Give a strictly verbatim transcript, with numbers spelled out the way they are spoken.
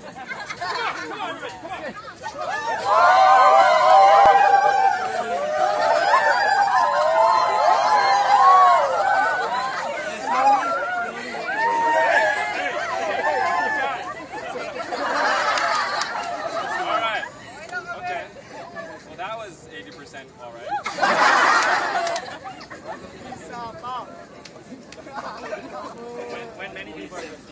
Come on, everybody, come on. All right. Okay. Well, that was eighty percent all right. when, when many people are